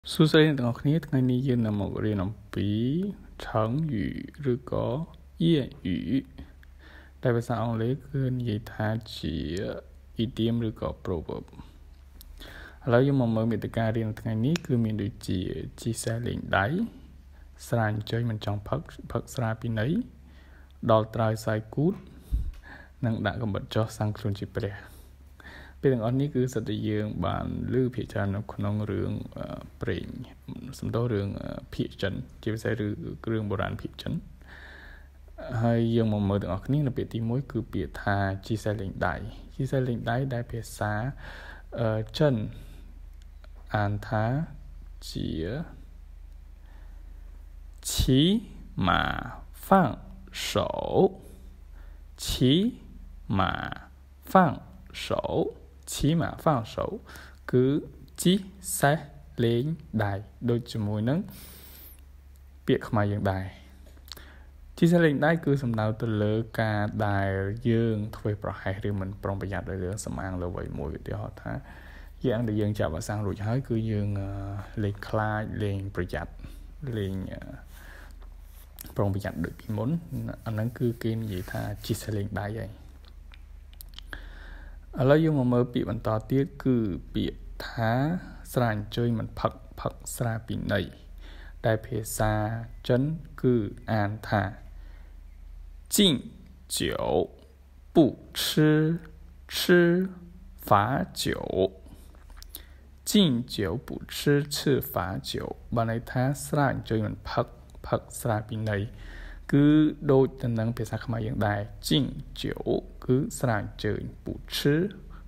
Số sấy từng học nít ngày ní yên là một cái nòng bí成语ឬក៏谚语ដែលភាសាអង់គ្លេសគឺនិយាយថាជា idiom ឬក៏ proverb ឥឡូវយើងមកមើលមេតិការៀនថ្ងៃនេះគឺមានដូចជាជីសេះលេងដៃស្រាអញ្ជើញមិនចង់ផឹកស្រាពីន័យដល់ត្រើយសាយគូតនិងដាក់កំបិតចុះសាំងខ្លួនជាព្រះពេលទាំងអស់នេះគឺសិតតែយើងបានលើភាគច្រើននៅក្នុងរឿងព្រេងសំដៅរឿងភាគចិនជាពិសេសរឿងបុរាណភាគចិនហើយយើងមកមើលទាំងអស់គ្នានៅពាក្យទី1គឺពាក្យថាជីសេះលេងដៃជីសេះលេងដៃដែលភាសាចិនអានថាជា骑马放手骑马放手骑马放手គឺជីសេះលេងដៃដូចជាមួយនឹងពាក្យខ្មែរយើងដែរជីសេះលេងដៃគឺសំដៅទៅលើការដែលយើងធ្វើប្រហែសឬមិនប្រុងប្រយ័ត្នលើសំអាងលើអ្វីមួយឧទាហរណ៍ថាយ៉ាងដែលយើងចាប់អាសាំងរួចហើយគឺយើងលេងខ្លាចលេងប្រយ័ត្នលេងប្រុងប្រយ័ត្នដូចពីមុនអាហ្នឹងគឺគេនិយាយថាជីសេះលេងដៃហើយឥឡូវយើងមកមើលពាក្យបន្តទៀតគឺពាក្យថាស្រាអញ្ជើញមិនផឹកស្រាពីន័យដែលភាសាចិនគឺអានថា敬酒不吃吃罚酒敬酒不吃吃罚酒បានន័យថាស្រាអញ្ជើញមិនផឹកស្រាពីន័យគឺដូចទៅនឹងភាសាខ្មែរយើងដែរជីងជោគឺស្រាអញ្ជើញពូឈឺ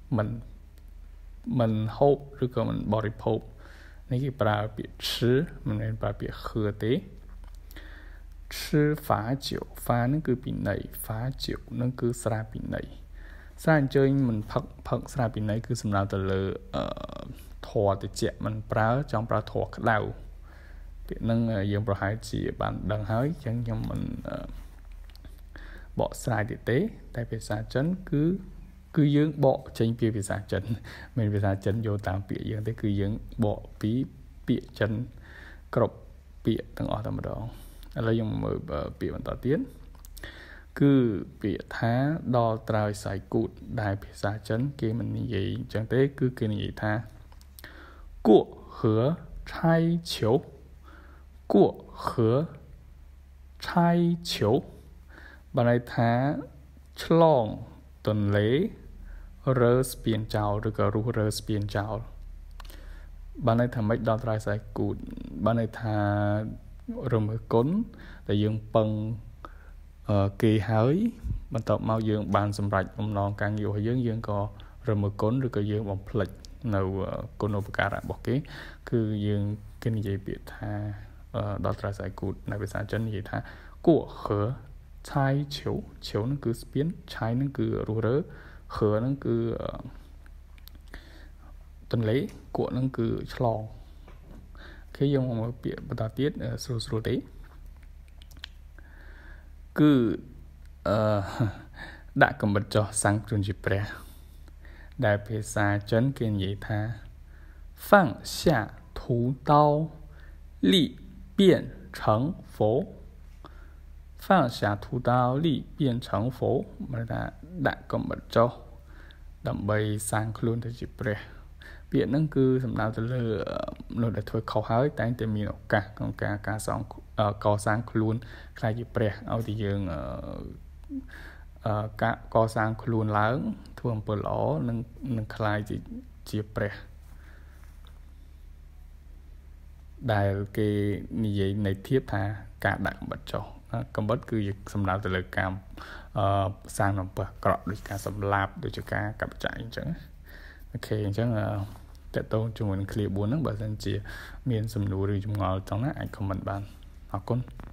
មិនហូបឬក៏មិនបរិភោគនេះគេប្រើពាក្យឈឺមិនមែនប្រើពាក្យខឺទេឈឺហ្វាជោហ្វានឹងគឺពីន័យហ្វាជោនឹងគឺស្រាពីន័យស្រាអញ្ជើញមិនផឹកស្រាពីន័យគឺសំដៅទៅលើធម៌តិចមិនចង់ប្រើធម៌ក្តៅពាក្យហ្នឹងយើងប្រហែលជាបានដឹងហើយអញ្ចឹងខ្ញុំមិនបកស្រាយទៀតទេតែភាសាចិនគឺយើងបកចេញពីភាសាចិនមិនភាសាចិនយកតាមពាក្យយើងទេគឺយើងបកពីពាក្យចិនគ្រប់ពាក្យទាំងអស់តែម្ដងឥឡូវយើងមើលពាក្យបន្តទៀតគឺពាក្យថាដល់ត្រើយសាយគូតដែលភាសាចិនគេមិននិយាយអញ្ចឹងទេគឺគេនិយាយថា过河拆球过河拆球បានន័យថាឆ្លងទន្លេរើស្ពានចោលឬក៏រុះរើស្ពានចោលបានន័យថាមិនដល់ត្រើយសាយគូតបានន័យថារមើគុណដែលយើងពឹងគេហើយបន្ទាប់មកយើងបានសម្រេចបំណងការងាររបស់យើងក៏រមើគុណឬក៏យើងបំភ្លេចនៅគុណូបការៈរបស់គេគឺយើងគេនិយាយពាក្យថាដល់ត្រើយសាយគូតនៅភាសាចិននិយាយថា过河拆球球នឹងគឺស្ពានឆៃនឹងគឺរុះរើ河នឹងគឺទន្លេគក់នឹងគឺឆ្លងគេយើងមកពាក្យបន្តទៀតស្រួលទេគឺដាក់កំបិតចុះសាំងខ្លួនជាព្រះដែលភាសាចិនគេនិយាយថា放下屠刀立变成佛放下屠刀立变成佛បានថាដាក់កំបិតចុះដើម្បីសាងខ្លួនទៅជាព្រះពាក្យហ្នឹងគឺសំដៅទៅលើមនុស្សដែលធ្វើខុសហើយតែងតែមានឱកាសក្នុងការកសាងខ្លួនខ្លាចជាព្រះឲ្យតែយើងកសាងខ្លួនឡើងធ្វើអំពើល្អនឹងខ្លាចជាព្រះដែលគេនិយាយនៃធៀបថាការដាក់កំបិតចុះកំបិតគឺសំដៅទៅលើការសាងអំពើអាក្រក់ដូចការសម្លាប់ដូចជាការកាប់បច្ច័យអញ្ចឹងអូខេអញ្ចឹងតើតើជាមួយនឹង clear 4ហ្នឹងបើសិនជាមានសំណួរឬចម្ងល់ចង់ណាអាច comment បានអរគុណ